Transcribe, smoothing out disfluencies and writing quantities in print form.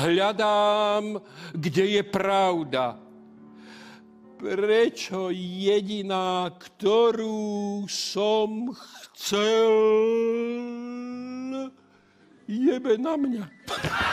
hľadám, kde je pravda. Prečo jediná, ktorú som chcel, jebe na mňa.